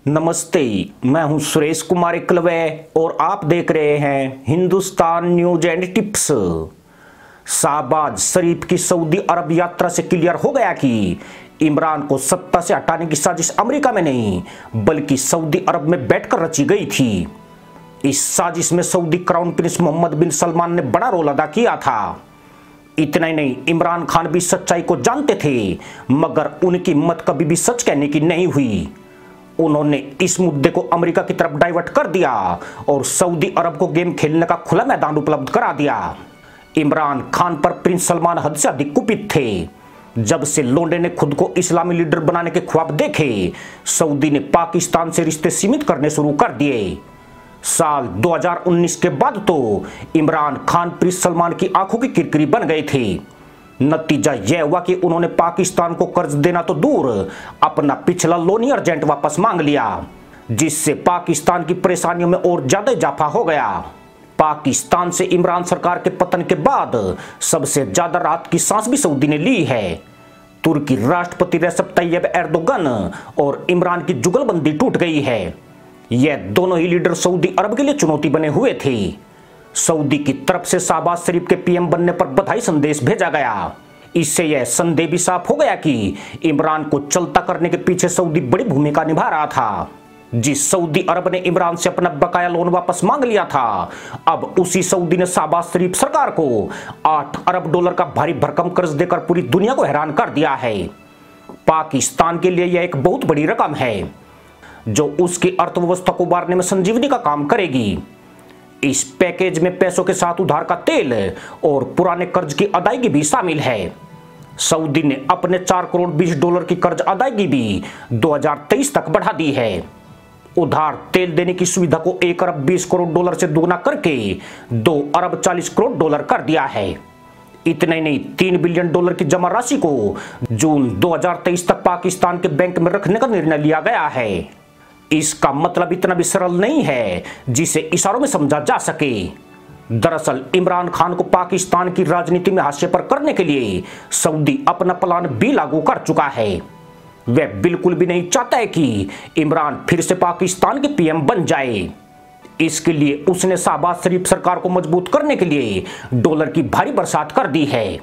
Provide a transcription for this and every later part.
नमस्ते, मैं हूं सुरेश कुमार एकलवे और आप देख रहे हैं Hindustan news and tips. Shahbaz Sharif की सऊदी अरब यात्रा से क्लियर हो गया कि इमरान को सत्ता से हटाने की साजिश अमेरिका में नहीं बल्कि सऊदी अरब में बैठकर रची गई थी। इस साजिश में Saudi crown prince Mohammed bin Salman ने बड़ा रोल अदा किया था। इतना ही नहीं, इमरान खान भी सच्चाई को जानते थे, मगर उनकी हिम्मत कभी भी सच कहने की नहीं हुई। उन्होंने इस मुद्दे को अमेरिका की तरफ डाइवर्ट कर दिया और सऊदी अरब को गेम खेलने का खुला मैदान उपलब्ध करा दिया। इमरान खान पर प्रिंस सलमान हद से अधिक कुपित थे। जब से लोंडे ने खुद को इस्लामी लीडर बनाने के ख्वाब देखे, सऊदी ने पाकिस्तान से रिश्ते सीमित करने शुरू कर दिए। साल 2019 के बाद तो इमरान खान प्रिंस सलमान की आंखों की किरकिरी बन गए थे। नतीजा यह हुआ कि उन्होंने पाकिस्तान को कर्ज देना तो दूर, अपना पिछला लोन अर्जेंट वापस मांग लिया, जिससे पाकिस्तान की परेशानियों में और ज्यादा इजाफा हो गया। पाकिस्तान से इमरान सरकार के पतन के बाद सबसे ज्यादा राहत की सांस भी सऊदी ने ली है। तुर्की राष्ट्रपति रेसिप तैयब एर्दोगन और इमरान की जुगलबंदी टूट गई है। यह दोनों ही लीडर सऊदी अरब के लिए चुनौती बने हुए थे। सऊदी की तरफ से शाहबाज शरीफ के पीएम बनने पर बधाई संदेश भेजा गया। इससे यह संदेह भी साफ हो गया कि इमरान को चलता करने के पीछे सऊदी बड़ी भूमिका निभा रहा था। जिस सऊदी अरब ने इमरान से अपना बकाया लोन वापस मांग लिया था, अब उसी सऊदी ने शाहबाज शरीफ सरकार को 8 अरब डॉलर का भारी भरकम कर्ज देकर पूरी दुनिया को हैरान कर दिया है। पाकिस्तान के लिए यह एक बहुत बड़ी रकम है जो उसकी अर्थव्यवस्था को उबारने में संजीवनी का काम करेगी। इस पैकेज में पैसों के साथ उधार का तेल और पुराने कर्ज की अदायगी भी शामिल है। सऊदी ने अपने 4 करोड़ 20 डॉलर की कर्ज अदायगी भी 2023 तक बढ़ा दी है। उधार तेल देने की सुविधा को 1 अरब 20 करोड़ डॉलर से दोगुना करके 2 अरब 40 करोड़ डॉलर कर दिया है। इतना ही नहीं, 3 बिलियन डॉलर की जमा राशि को जून 2023 तक पाकिस्तान के बैंक में रखने का निर्णय लिया गया है। इसका मतलब इतना भी सरल नहीं है जिसे इशारों में समझा जा सके। दरअसल इमरान खान को पाकिस्तान की राजनीति में हाशिए पर करने के लिए सऊदी अपना प्लान भी लागू कर चुका है। वह बिल्कुल भी नहीं चाहता है कि इमरान फिर से पाकिस्तान के पीएम बन जाए। इसके लिए उसने शाहबाज शरीफ सरकार को मजबूत करने के लिए डॉलर की भारी बरसात कर दी है।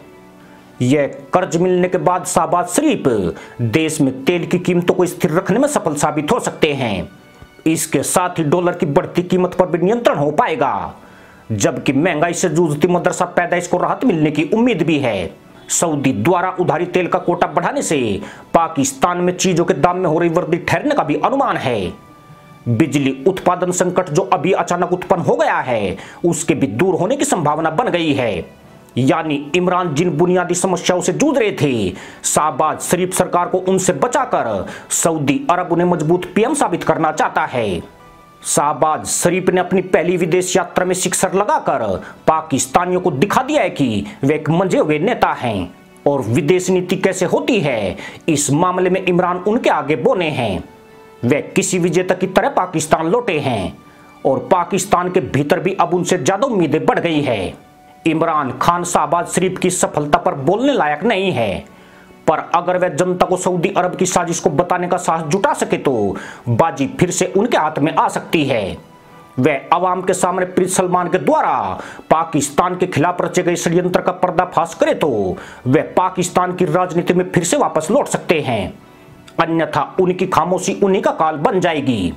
यह कर्ज मिलने के बाद शाहबाज शरीफ देश में तेल की कीमतों को स्थिर रखने में सफल साबित हो सकते हैं। इसके साथ ही डॉलर की बढ़ती कीमत पर भी नियंत्रण हो पाएगा, जबकि महंगाई से जूझती मदरसा पैदाइश को राहत मिलने की उम्मीद भी है। सऊदी द्वारा उधारी तेल का कोटा बढ़ाने से पाकिस्तान में चीजों के दाम में हो रही वृद्धि ठहरने का भी अनुमान है। बिजली उत्पादन संकट जो अभी अचानक उत्पन्न हो गया है, उसके भी दूर होने की संभावना बन गई है। यानी इमरान जिन बुनियादी समस्याओं से जूझ रहे थे, शाहबाज शरीफ सरकार को उनसे बचाकर सऊदी अरब उन्हें मजबूत पीएम साबित करना चाहता है। शाहबाज शरीफ ने अपनी पहली विदेश यात्रा में सिक्सर लगाकर पाकिस्तानियों को दिखा दिया है कि वे एक मंजे हुए नेता हैं और विदेश नीति कैसे होती है, इस मामले में इमरान उनके आगे बोने हैं। वे किसी विजेता की तरह पाकिस्तान लौटे हैं और पाकिस्तान के भीतर भी अब उनसे ज्यादा उम्मीदें बढ़ गई है। इमरान खान शाहबाज शरीफ की सफलता पर बोलने लायक नहीं है, पर अगर वह जनता को सऊदी अरब की साजिश को बताने का साहस जुटा सके तो बाजी फिर से उनके हाथ में आ सकती है। वह आवाम के सामने प्रिंस सलमान के द्वारा पाकिस्तान के खिलाफ रचे गए षड्यंत्र का पर्दाफाश करे तो वह पाकिस्तान की राजनीति में फिर से वापस लौट सकते हैं, अन्यथा उनकी खामोशी उन्हीं का काल बन जाएगी।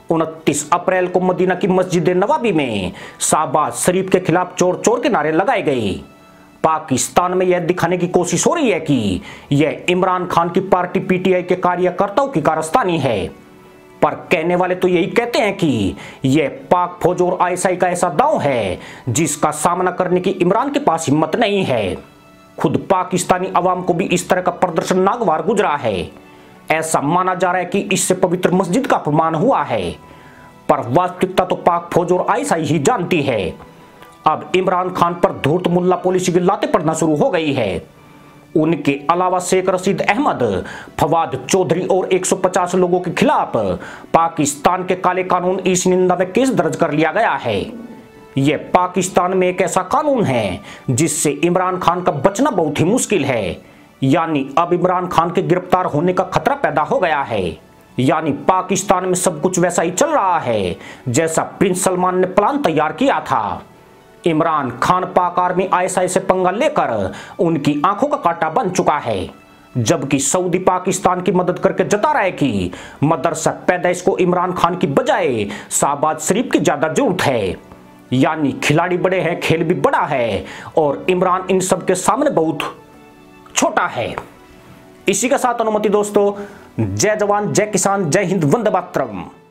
29 अप्रैल को मदीना की मस्जिद नवाबी में शाहबाज शरीफ के खिलाफ चोर चोर के नारे लगाए गए। पाकिस्तान में यह दिखाने की कोशिश हो रही है कि यह इमरान खान की पार्टी पीटीआई के कार्यकर्ताओं की कारस्तानी है, पर कहने वाले तो यही कहते हैं कि यह पाक फौज और आईएसआई का ऐसा दांव है जिसका सामना करने की इमरान के पास हिम्मत नहीं है। खुद पाकिस्तानी अवाम को भी इस तरह का प्रदर्शन नागवार गुजरा है। ऐसा माना जा रहा है कि इससे पवित्र मस्जिद का अपमान हुआ है, पर वास्तविकता तो पाक फौज और आईएसआई ही जानती है। अब इमरान खान पर धूर्त मुल्ला पॉलिसी की लातें पड़ना शुरू हो गई है। उनके अलावा शेख रशीद अहमद, फवाद चौधरी और 150 लोगों के खिलाफ पाकिस्तान के काले कानून इस निंदा में केस दर्ज कर लिया गया है। यह पाकिस्तान में एक ऐसा कानून है जिससे इमरान खान का बचना बहुत ही मुश्किल है। यानी अब इमरान खान के गिरफ्तार होने का खतरा पैदा हो गया है। यानी पाकिस्तान में सब कुछ वैसा ही चल रहा है जैसा प्रिंस सलमान ने प्लान तैयार किया था। इमरान खान पाक आर्मी आईएसआई से पंगा लेकर उनकी आंखों का कांटा बन चुका है, जबकि सऊदी पाकिस्तान की मदद करके जता रहा है कि मदरसा पैदाइश को इमरान खान की बजाय शाहबाज शरीफ की ज्यादा जरूरत है। यानी खिलाड़ी बड़े हैं, खेल भी बड़ा है और इमरान इन सब के सामने बहुत छोटा है। इसी के साथ अनुमति दोस्तों, जय जवान जय किसान जय हिंद वंदे मातरम।